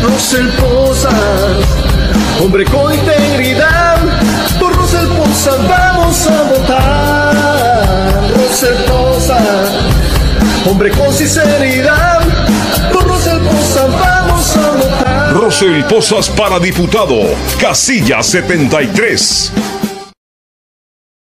Rosel Posas, hombre con integridad, por Rosel Posas vamos a votar. Rosel Posas, hombre con sinceridad, por Rosel Posas vamos a votar. Rosel Posas para diputado, casilla 73.